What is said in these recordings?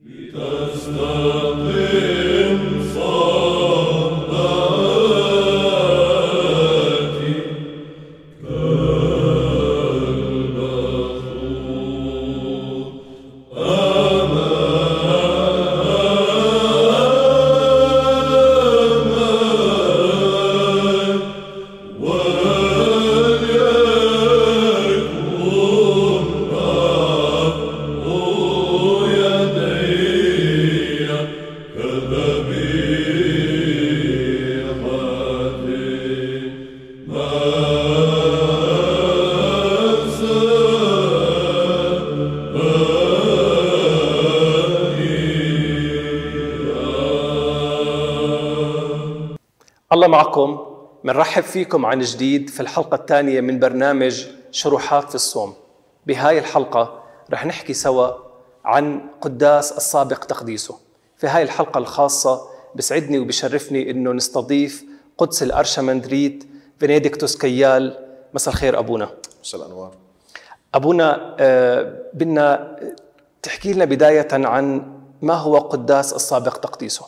الله معكم. منرحب فيكم عن جديد في الحلقة الثانية من برنامج شروحات في الصوم. بهاي الحلقة رح نحكي سوا عن قداس السابق تقديسه. في هاي الحلقة الخاصة بسعدني وبشرفني إنه نستضيف قدس الأرشمندريت بنديكتوس كيال. مساء الخير أبونا. مساء الأنوار. أبونا، بدنا تحكي لنا بداية عن ما هو قداس السابق تقديسه.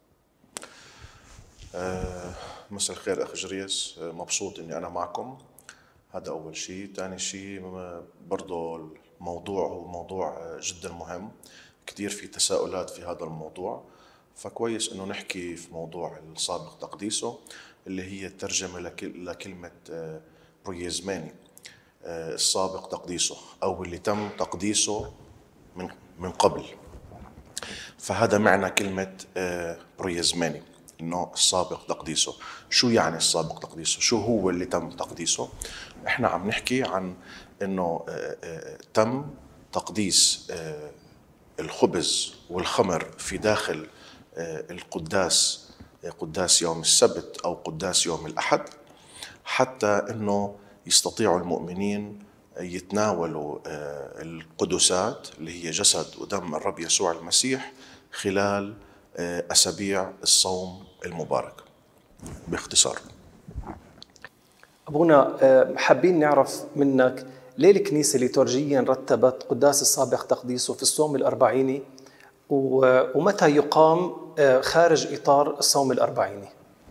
مساء الخير أخ جريس، مبسوط إني أنا معكم. هذا أول شيء. ثاني شيء برضو الموضوع هو موضوع جدا مهم، كتير في تساؤلات في هذا الموضوع، فكويس إنه نحكي في موضوع السابق تقديسه اللي هي ترجمة لكلمة برويزماني، السابق تقديسه أو اللي تم تقديسه من قبل. فهذا معنى كلمة برويزماني، إنه السابق تقديسه. شو يعني السابق تقديسه؟ شو هو اللي تم تقديسه؟ إحنا عم نحكي عن إنه تم تقديس الخبز والخمر في داخل القداس، قداس يوم السبت أو قداس يوم الأحد، حتى إنه يستطيعوا المؤمنين يتناولوا القدسات اللي هي جسد ودم الرب يسوع المسيح خلال أسابيع الصوم المبارك. باختصار أبونا، حابين نعرف منك ليه الكنيسة ليتورجيا رتبت قداس السابق تقديسه في الصوم الأربعيني، ومتى يقام خارج إطار الصوم الأربعيني؟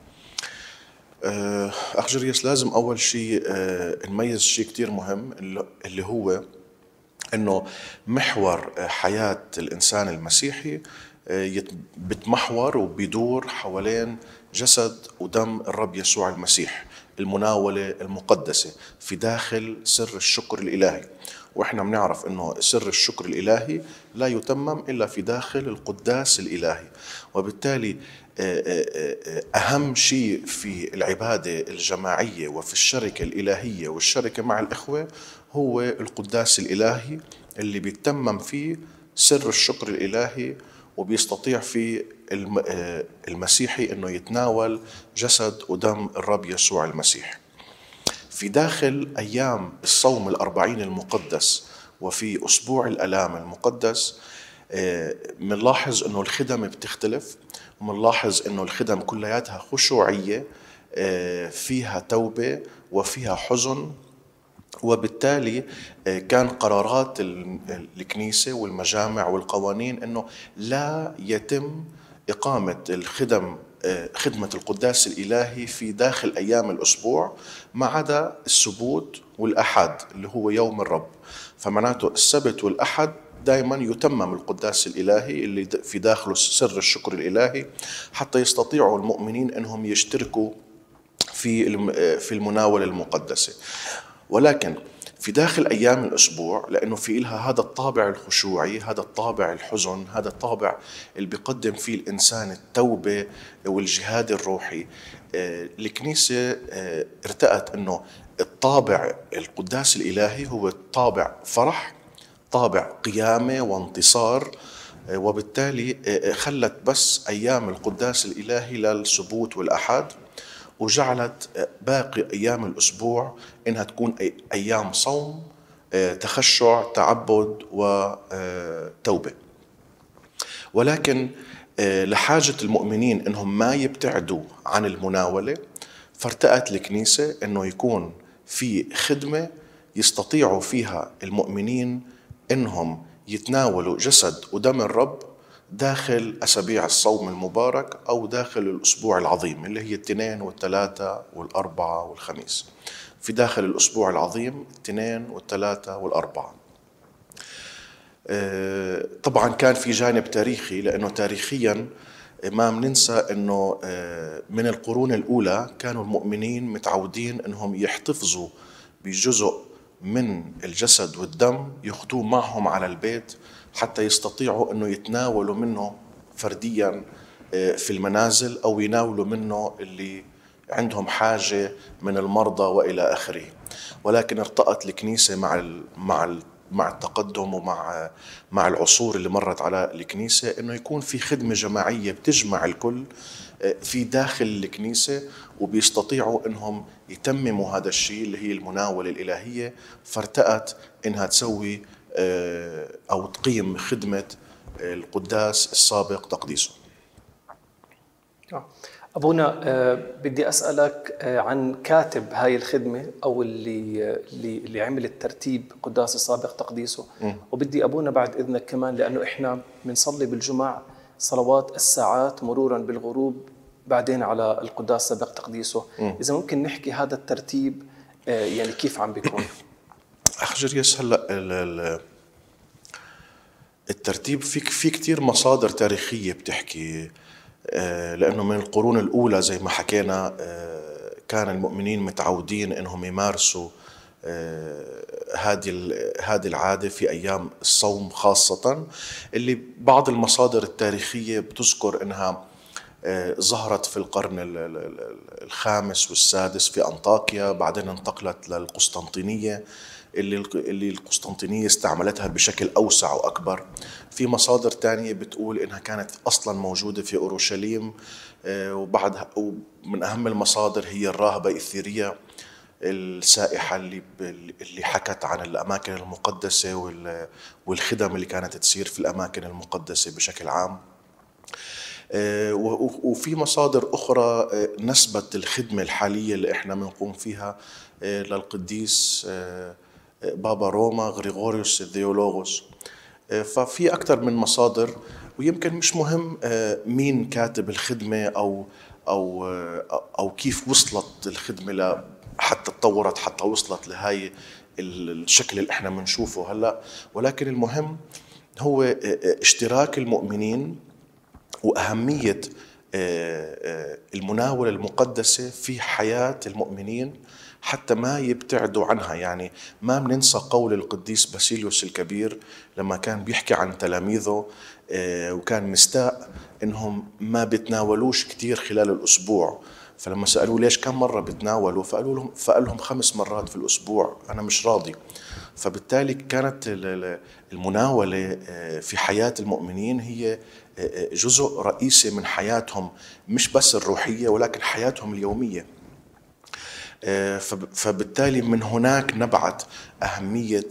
أخ جريس، لازم أول شيء نميز شيء كتير مهم، اللي هو إنه محور حياة الإنسان المسيحي بتمحور وبيدور حوالين جسد ودم الرب يسوع المسيح، المناولة المقدسة في داخل سر الشكر الإلهي. وإحنا بنعرف إنه سر الشكر الإلهي لا يتمم إلا في داخل القداس الإلهي، وبالتالي أهم شيء في العبادة الجماعية وفي الشركة الإلهية والشركة مع الإخوة هو القداس الإلهي اللي بيتمم فيه سر الشكر الإلهي، وبيستطيع في المسيحي أنه يتناول جسد ودم الرب يسوع المسيح. في داخل أيام الصوم الأربعين المقدس وفي أسبوع الآلام المقدس منلاحظ أنه الخدم بتختلف، ومنلاحظ أنه الخدم كلياتها خشوعية، فيها توبة وفيها حزن. وبالتالي كان قرارات الكنيسة والمجامع والقوانين أنه لا يتم إقامة خدمة القداس الإلهي في داخل أيام الأسبوع ما عدا السبوت والأحد اللي هو يوم الرب. فمعناته السبت والأحد دائما يتمم القداس الإلهي اللي في داخله سر الشكر الإلهي، حتى يستطيعوا المؤمنين أنهم يشتركوا في المناولة المقدسة. ولكن في داخل أيام الأسبوع، لأنه في إلها هذا الطابع الخشوعي، هذا الطابع الحزن، هذا الطابع اللي بيقدم فيه الإنسان التوبة والجهاد الروحي، الكنيسة ارتأت أنه الطابع القداس الإلهي هو طابع فرح، طابع قيامة وانتصار، وبالتالي خلت بس أيام القداس الإلهي للسبوت والأحد، وجعلت باقي أيام الأسبوع إنها تكون أيام صوم، تخشع، تعبد وتوبة. ولكن لحاجة المؤمنين إنهم ما يبتعدوا عن المناولة، فارتأت الكنيسة إنه يكون في خدمة يستطيعوا فيها المؤمنين إنهم يتناولوا جسد ودم الرب داخل أسابيع الصوم المبارك أو داخل الأسبوع العظيم اللي هي الاثنين والثلاثة والأربعة والخميس. في داخل الأسبوع العظيم الاثنين والثلاثة والأربعة. طبعا كان في جانب تاريخي، لأنه تاريخيا ما بننسى أنه من القرون الأولى كانوا المؤمنين متعودين أنهم يحتفظوا بجزء من الجسد والدم يأخذوه معهم على البيت حتى يستطيعوا أنه يتناولوا منه فرديا في المنازل أو يناولوا منه اللي عندهم حاجة من المرضى وإلى آخره. ولكن ارتأت الكنيسة مع التقدم مع العصور اللي مرت على الكنيسة أنه يكون في خدمة جماعية بتجمع الكل في داخل الكنيسة، وبيستطيعوا أنهم يتمموا هذا الشيء اللي هي المناولة الإلهية. فارتأت أنها تسوي أو تقيم خدمة القداس السابق تقديسه. أبونا، بدي أسألك عن كاتب هاي الخدمة أو اللي عمل الترتيب قداس السابق تقديسه. وبدي أبونا بعد إذنك كمان، لأنه إحنا بنصلي بالجمعة صلوات الساعات مرورا بالغروب بعدين على القداس السابق تقديسه. إذا ممكن نحكي هذا الترتيب يعني كيف عم بيكون؟ أخ جريس، هلأ الترتيب في كتير مصادر تاريخية بتحكي، لأنه من القرون الأولى زي ما حكينا كان المؤمنين متعودين أنهم يمارسوا هذه العادة في أيام الصوم خاصة، اللي بعض المصادر التاريخية بتذكر أنها ظهرت في القرن الخامس والسادس في أنطاكيا، بعدين انتقلت للقسطنطينية اللي القسطنطينية استعملتها بشكل أوسع وأكبر. في مصادر تانية بتقول إنها كانت أصلا موجودة في أورشليم، وبعدها ومن أهم المصادر هي الراهبة إثيريا السائحة اللي حكت عن الأماكن المقدسة والخدم اللي كانت تصير في الأماكن المقدسة بشكل عام. وفي مصادر أخرى نسبت الخدمة الحالية اللي إحنا بنقوم فيها للقديس بابا روما غريغوريوس الثيولوغوس. ففي أكثر من مصادر، ويمكن مش مهم مين كاتب الخدمة أو كيف وصلت الخدمة حتى تطورت حتى وصلت لهاي الشكل اللي احنا بنشوفه هلا، ولكن المهم هو اشتراك المؤمنين وأهمية المناولة المقدسة في حياة المؤمنين حتى ما يبتعدوا عنها. يعني ما بننسى قول القديس باسيليوس الكبير لما كان بيحكي عن تلاميذه وكان مستاء انهم ما بتناولوش كتير خلال الأسبوع. فلما سألوه ليش كم مرة بتناولوا، فقال لهم 5 مرات في الأسبوع، أنا مش راضي. فبالتالي كانت المناولة في حياة المؤمنين هي جزء رئيسي من حياتهم، مش بس الروحية ولكن حياتهم اليومية. فبالتالي من هناك نبعت أهمية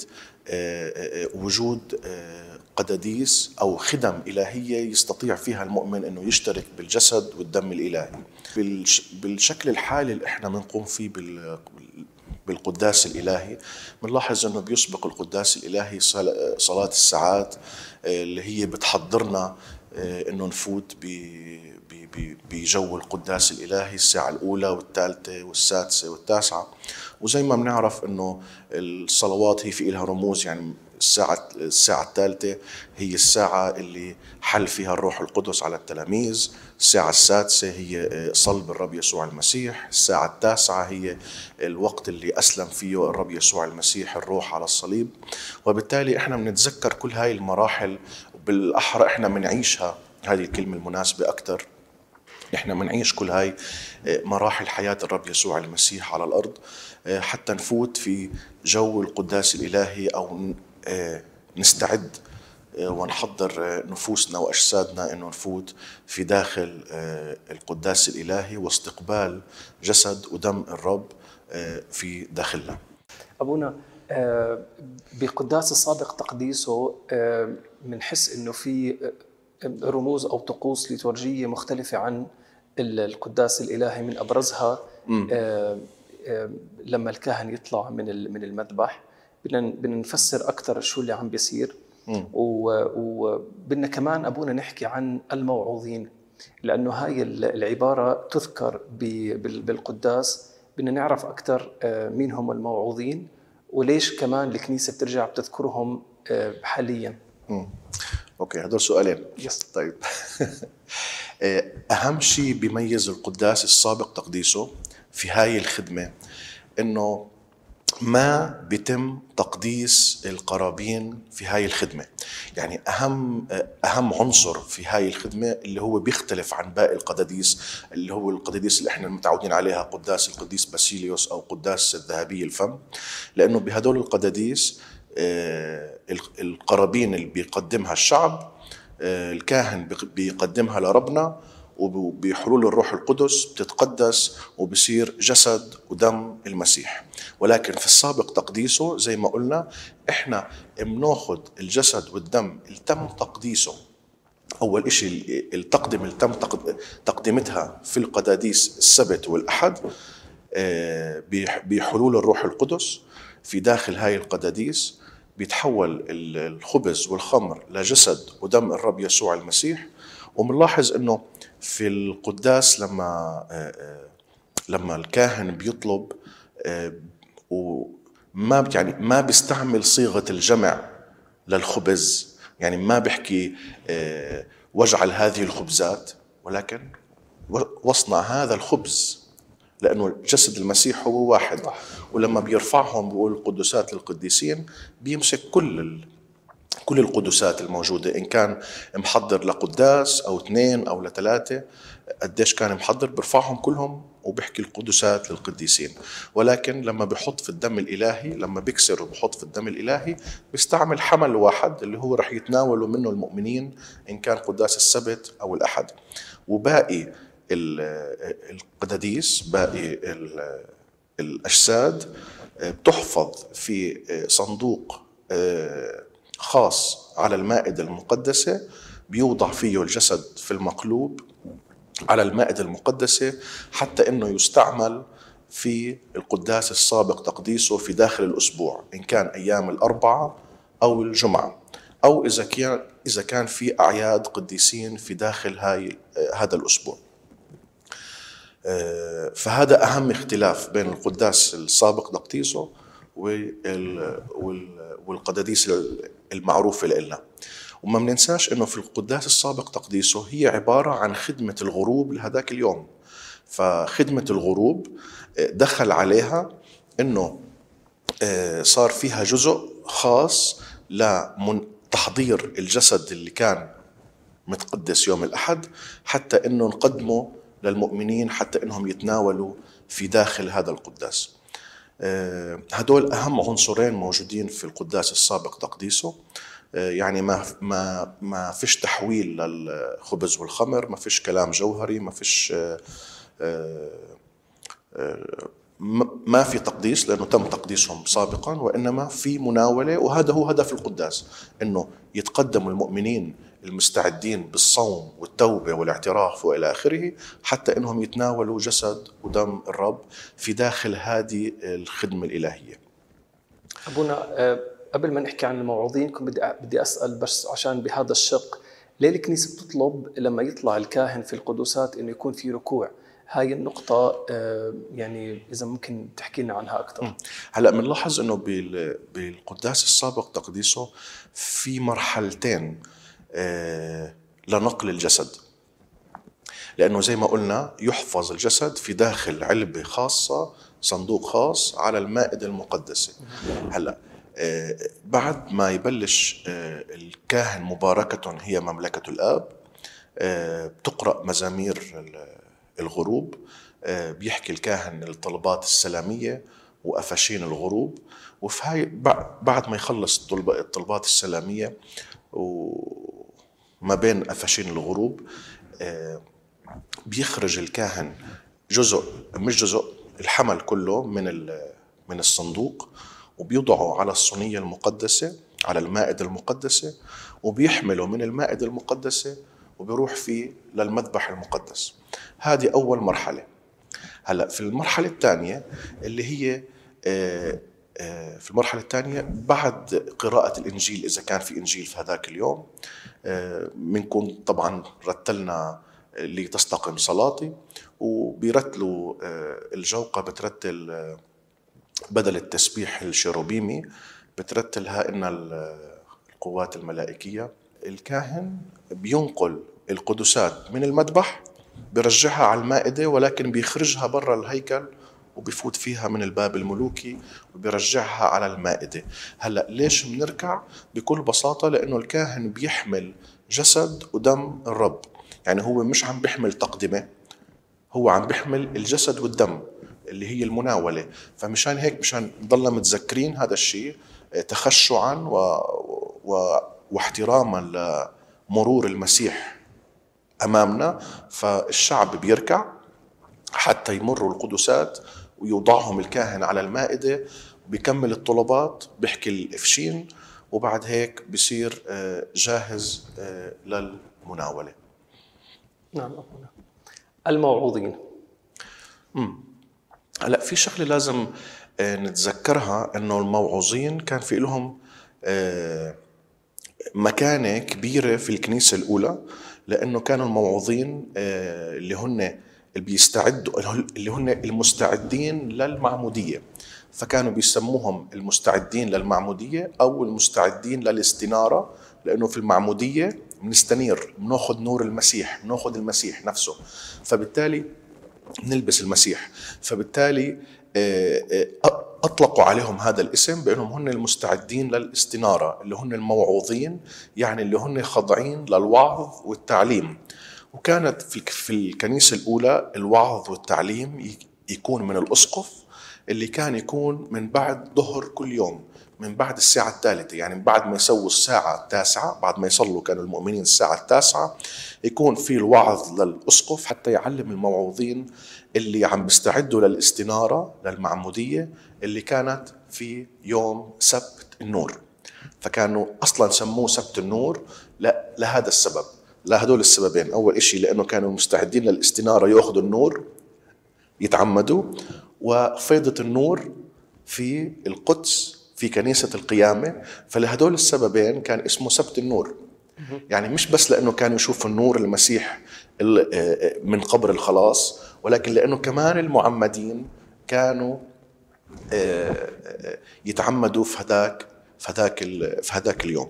وجود قداديس أو خدم إلهية يستطيع فيها المؤمن أنه يشترك بالجسد والدم الإلهي. بالشكل الحالي اللي احنا بنقوم فيه بالقداس الإلهي، بنلاحظ أنه بيسبق القداس الإلهي صلاة الساعات اللي هي بتحضرنا أنه نفوت بجو القداس الإلهي الساعة الأولى والثالثة والسادسة والتاسعة. وزي ما بنعرف أنه الصلوات هي في لها رموز، يعني الساعة الثالثة هي الساعة اللي حل فيها الروح القدس على التلاميذ، الساعة السادسة هي صلب الرب يسوع المسيح، الساعة التاسعة هي الوقت اللي أسلم فيه الرب يسوع المسيح الروح على الصليب. وبالتالي احنا بنتذكر كل هاي المراحل، وبالأحرى احنا بنعيشها، هذه الكلمة المناسبة أكثر، احنا بنعيش كل هاي مراحل حياة الرب يسوع المسيح على الأرض حتى نفوت في جو القداس الإلهي، أو نستعد ونحضر نفوسنا وأجسادنا أنه نفوت في داخل القداس الإلهي واستقبال جسد ودم الرب في داخلنا. أبونا، بقداس السابق تقديسه منحس أنه في رموز أو طقوس ليتورجية مختلفة عن القداس الإلهي. من أبرزها لما الكاهن يطلع من المذبح بدنا نفسر أكثر شو اللي عم بيصير. وبدنا كمان أبونا نحكي عن الموعوظين، لأنه هاي العبارة تذكر بالقداس. بدنا نعرف أكثر مين هم الموعوظين وليش كمان الكنيسة بترجع بتذكرهم حاليا. اوكي، هدول سؤالين. طيب. اهم شيء بيميز القداس السابق تقديسه في هاي الخدمة انه ما بيتم تقديس القرابين في هاي الخدمة. يعني أهم عنصر في هاي الخدمة اللي هو بيختلف عن باقي القداديس، اللي هو القداديس اللي احنا متعودين عليها، قداس القديس باسيليوس أو قداس الذهبي الفم. لأنه بهدول القداديس القرابين اللي بيقدمها الشعب الكاهن بيقدمها لربنا، وبحلول الروح القدس بتتقدس وبصير جسد ودم المسيح. ولكن في السابق تقديسه زي ما قلنا احنا بناخذ الجسد والدم اللي تم تقديسه، اول اشي التقدمة اللي تم تقدمتها في القداديس السبت والاحد بحلول الروح القدس في داخل هاي القداديس، بيتحول الخبز والخمر لجسد ودم الرب يسوع المسيح. ومنلاحظ انه في القداس لما الكاهن بيطلب وما يعني ما بيستعمل صيغة الجمع للخبز، يعني ما بيحكي واجعل هذه الخبزات، ولكن واصنع هذا الخبز، لأنه جسد المسيح هو واحد. ولما بيرفعهم بيقول القدسات للقديسين، بيمسك كل القدسات الموجودة، إن كان محضر لقداس أو 2 أو 3 قديش كان محضر، برفعهم كلهم وبحكي القدسات للقديسين. ولكن لما بحط في الدم الإلهي، لما بيكسر وبحط في الدم الإلهي، بيستعمل حمل واحد اللي هو رح يتناولوا منه المؤمنين إن كان قداس السبت أو الأحد. وباقي القداديس، باقي الأجساد بتحفظ في صندوق خاص على المائدة المقدسة، بيوضع فيه الجسد في المقلوب على المائدة المقدسة، حتى انه يستعمل في القداس السابق تقديسه في داخل الأسبوع، إن كان أيام الأربعاء أو الجمعة، أو إذا كان في أعياد قديسين في داخل هذا الأسبوع. فهذا أهم اختلاف بين القداس السابق تقديسه والقداديس المعروفة لنا. وما بننساش انه في القداس السابق تقديسه هي عبارة عن خدمة الغروب لهذاك اليوم. فخدمة الغروب دخل عليها انه صار فيها جزء خاص لتحضير الجسد اللي كان متقدس يوم الأحد، حتى انه نقدمه للمؤمنين حتى انهم يتناولوا في داخل هذا القداس. هدول أهم عنصرين موجودين في القداس السابق تقديسه. يعني ما فيش تحويل للخبز والخمر، ما فيش كلام جوهري، ما فيش ما في تقديس لأنه تم تقديسهم سابقا، وإنما في مناولة. وهذا هو هدف القداس، إنه يتقدموا المؤمنين المستعدين بالصوم والتوبة والاعتراف وإلى آخره، حتى إنهم يتناولوا جسد ودم الرب في داخل هذه الخدمة الإلهية. أبونا، قبل ما نحكي عن الموعوظين كنت بدي أسأل بس عشان بهذا الشق، ليه الكنيسة بتطلب لما يطلع الكاهن في القدوسات إنه يكون في ركوع؟ هاي النقطة يعني إذا ممكن تحكي لنا عنها أكثر. هلأ بنلاحظ إنه بالقداس السابق تقديسه في مرحلتين لنقل الجسد، لأنه زي ما قلنا يحفظ الجسد في داخل علبة خاصة، صندوق خاص على المائدة المقدسة. هلأ بعد ما يبلش الكاهن مباركة هي مملكة الآب، بتقرأ مزامير الغروب، بيحكي الكاهن الطلبات السلامية وأفاشين الغروب. وفي هاي بعد ما يخلص الطلبات السلامية وما بين أفاشين الغروب، بيخرج الكاهن الحمل كله من الصندوق، وبيوضعه على الصينية المقدسة على المائدة المقدسة، وبيحمله من المائدة المقدسة وبيروح فيه للمذبح المقدس. هذه أول مرحلة. هلأ في المرحلة الثانية اللي هي في المرحلة الثانية بعد قراءة الإنجيل، إذا كان في إنجيل في هذاك اليوم، بنكون طبعا رتلنا اللي تستقم صلاتي، وبيرتلوا الجوقة بترتل بدل التسبيح الشيروبيمي بترتلها إن القوات الملائكية. الكاهن بينقل القدسات من المذبح بيرجعها على المائدة، ولكن بيخرجها برا الهيكل وبيفوت فيها من الباب الملوكي وبيرجعها على المائدة. هلأ ليش بنركع؟ بكل بساطة لأنه الكاهن بيحمل جسد ودم الرب، يعني هو مش عم بيحمل تقدمة، هو عم بيحمل الجسد والدم اللي هي المناولة. فمشان هيك مشان نضلنا متذكرين هذا الشيء تخشعا واحتراما لمرور المسيح أمامنا، فالشعب بيركع حتى يمروا القدسات ويوضعهم الكاهن على المائدة، بيكمل الطلبات، بيحكي الإفشين، وبعد هيك بيصير جاهز للمناولة. نعم أبونا. الموعوظين. هلا في شغلة لازم نتذكرها، إنه الموعوظين كان في لهم مكانة كبيرة في الكنيسة الأولى، لأنه كانوا الموعوظين اللي هن بيستعدوا، اللي هن المستعدين للمعمودية، فكانوا بيسموهم المستعدين للمعمودية أو المستعدين للاستنارة، لأنه في المعمودية بنستنير، بناخذ نور المسيح، بناخذ المسيح نفسه، فبالتالي نلبس المسيح، فبالتالي أطلقوا عليهم هذا الاسم بأنهم هن المستعدين للاستنارة، اللي هن الموعوظين، يعني اللي هن خاضعين للوعظ والتعليم. وكانت في الكنيسة الأولى الوعظ والتعليم يكون من الأسقف، اللي كان يكون من بعد ظهر كل يوم، من بعد الساعة الثالثة، يعني من بعد ما يسووا الساعة 9، بعد ما يصلوا كانوا المؤمنين الساعة 9 يكون في الوعظ للأسقف حتى يعلم الموعوظين اللي عم بيستعدوا للاستنارة للمعمودية اللي كانت في يوم سبت النور. فكانوا أصلا سموه سبت النور لهذا السبب، لهدول السببين. أول إشي لأنه كانوا مستعدين للاستنارة يأخذوا النور يتعمدوا، وفيضة النور في القدس في كنيسة القيامة، فلهدول السببين كان اسمه سبت النور. يعني مش بس لأنه كانوا يشوفوا النور المسيح من قبر الخلاص، ولكن لأنه كمان المعمدين كانوا يتعمدوا في هذاك اليوم.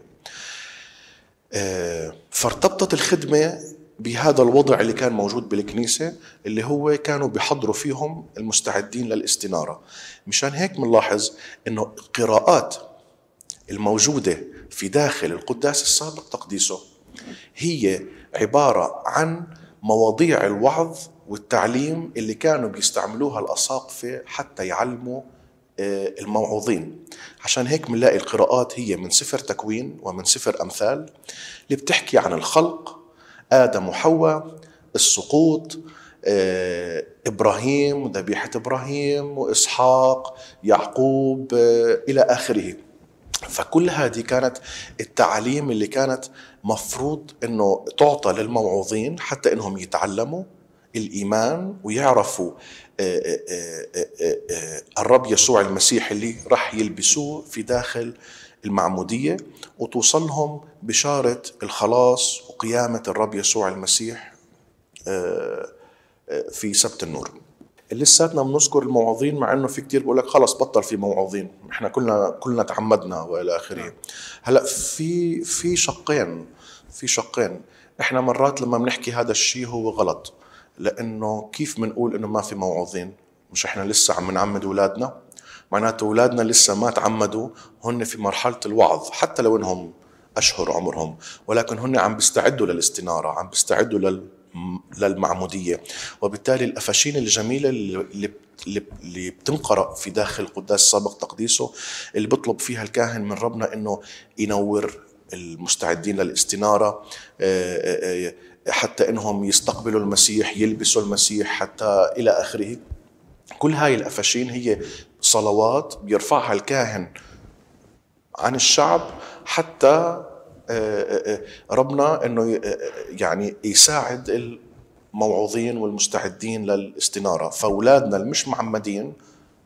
فارتبطت الخدمة بهذا الوضع اللي كان موجود بالكنيسة، اللي هو كانوا بيحضروا فيهم المستعدين للاستنارة. مشان هيك منلاحظ إنه القراءات الموجودة في داخل القداس السابق تقديسه هي عبارة عن مواضيع الوعظ والتعليم اللي كانوا بيستعملوها الأساقفة حتى يعلموا الموعوظين. عشان هيك منلاقي القراءات هي من سفر تكوين ومن سفر أمثال، اللي بتحكي عن الخلق، آدم وحواء، السقوط، إبراهيم وذبيحة إبراهيم وإسحاق، يعقوب، إلى آخره. فكل هذه كانت التعاليم اللي كانت مفروض أنه تعطى للموعوظين حتى أنهم يتعلموا الإيمان ويعرفوا الرب يسوع المسيح اللي راح يلبسوه في داخل المعمودية، وتوصلهم بشارة الخلاص وقيامة الرب يسوع المسيح في سبت النور. لساتنا بنذكر الموعظين، مع انه في كتير بقول لك خلص بطل في موعظين، احنا كلنا تعمدنا والى اخره. هلا في شقين. احنا مرات لما بنحكي هذا الشيء هو غلط، لانه كيف بنقول انه ما في موعظين؟ مش احنا لسه عم نعمد اولادنا؟ معناته اولادنا لسه ما تعمدوا، هن في مرحلة الوعظ حتى لو انهم اشهر عمرهم، ولكن هن عم بيستعدوا للاستنارة، عم بيستعدوا للمعمودية. وبالتالي الأفاشين الجميلة اللي بتنقرأ في داخل قداس سابق تقديسه، اللي بيطلب فيها الكاهن من ربنا إنه ينور المستعدين للاستنارة حتى إنهم يستقبلوا المسيح، يلبسوا المسيح، حتى إلى آخره. كل هاي الأفاشين هي صلوات بيرفعها الكاهن عن الشعب حتى ربنا انه يعني يساعد الموعوظين والمستعدين للاستنارة. فاولادنا المش معمدين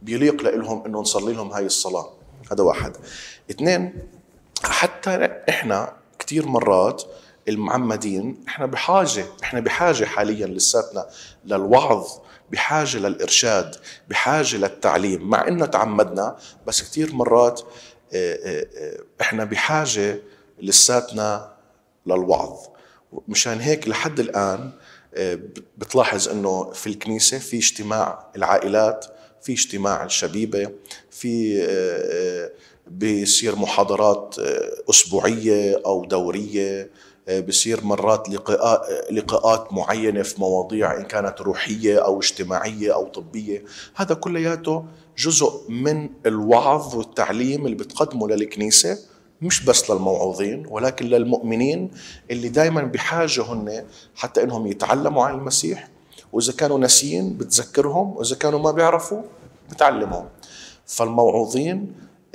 بيليق لهم انه نصلي لهم هاي الصلاة. هذا واحد. اثنين، حتى احنا كثير مرات المعمدين احنا بحاجة حاليا لساتنا للوعظ، بحاجة للإرشاد، بحاجة للتعليم، مع انه تعمدنا، بس كثير مرات احنا بحاجة لساتنا للوعظ. مشان هيك لحد الآن بتلاحظ انه في الكنيسة في اجتماع العائلات، في اجتماع الشبيبة، في بيصير محاضرات أسبوعية أو دورية، بيصير مرات لقاءات معينة في مواضيع إن كانت روحية أو اجتماعية أو طبية. هذا كلياته جزء من الوعظ والتعليم اللي بتقدمه للكنيسة، مش بس للموعوظين ولكن للمؤمنين اللي دايما بحاجة هن حتى إنهم يتعلموا عن المسيح، وإذا كانوا ناسيين بتذكرهم، وإذا كانوا ما بيعرفوا بتعلمهم. فالموعوظين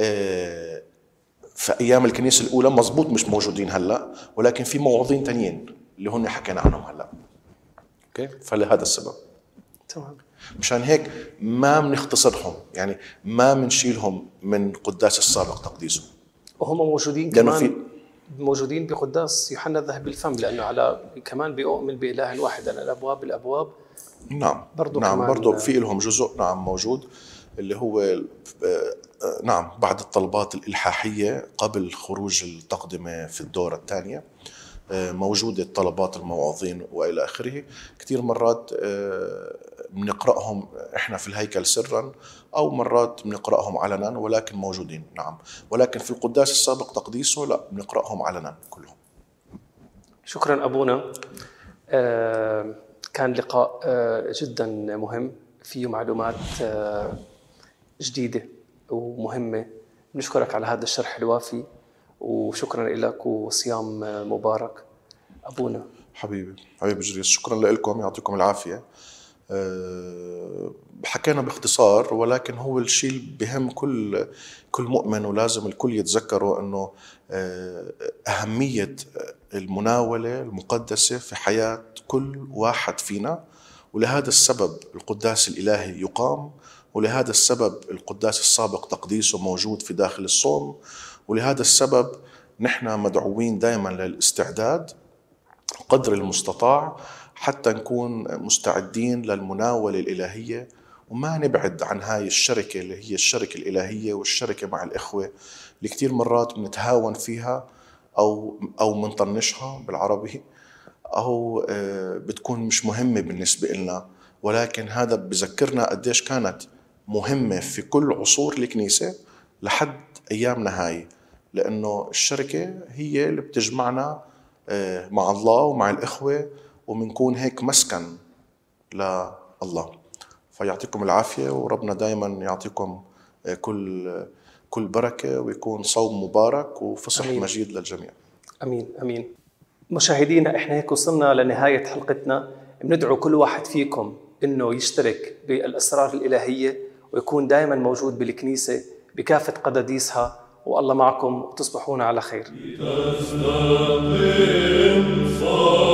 في أيام الكنيسة الأولى مزبوط مش موجودين هلأ، ولكن في موعوظين تانيين اللي هن حكينا عنهم هلأ. أوكي؟ فلهذا السبب. تمام. مشان هيك ما بنختصرهم، يعني ما بنشيلهم من قداس السابق تقديسه. وهم موجودين كمان موجودين بقداس يوحنا الذهبي الفم، لأنه على كمان بيؤمن بإله واحد على الأبواب. نعم برضو نعم، برضو في لهم جزء نعم موجود، اللي هو نعم بعد الطلبات الإلحاحية قبل خروج التقدمة في الدورة الثانية موجودة طلبات الموعظين وإلى آخره. كثير مرات بنقرأهم إحنا في الهيكل سرا، أو مرات بنقرأهم علنا، ولكن موجودين نعم. ولكن في القداس السابق تقديسه لا، بنقرأهم علنا كلهم. شكرا أبونا. كان لقاء جدا مهم، فيه معلومات جديدة ومهمة. نشكرك على هذا الشرح الوافي، وشكرا لك، وصيام مبارك أبونا. حبيبي جريس، شكرا لكم، يعطيكم العافية. حكينا باختصار، ولكن هو الشيء اللي بهم كل مؤمن، ولازم الكل يتذكره انه أهمية المناولة المقدسة في حياة كل واحد فينا. ولهذا السبب القداس الإلهي يقام، ولهذا السبب القداس السابق تقديسه موجود في داخل الصوم، ولهذا السبب نحن مدعوين دائما للاستعداد قدر المستطاع حتى نكون مستعدين للمناولة الإلهية، وما نبعد عن هاي الشركة اللي هي الشركة الإلهية والشركة مع الإخوة اللي كتير مرات بنتهاون فيها أو منطنشها بالعربي، أو بتكون مش مهمة بالنسبة لنا. ولكن هذا بذكرنا قديش كانت مهمة في كل عصور الكنيسة لحد أيامنا هاي، لأنه الشركة هي اللي بتجمعنا مع الله ومع الإخوة، ومنكون هيك مسكن لله. فيعطيكم العافية، وربنا دايما يعطيكم كل بركة، ويكون صوم مبارك وفصح أمين. مجيد للجميع. أمين أمين. مشاهدينا، إحنا هيك وصلنا لنهاية حلقتنا. بندعو كل واحد فيكم إنه يشترك بالأسرار الإلهية، ويكون دائما موجود بالكنيسة بكافة قداديسها. والله معكم، وتصبحون على خير.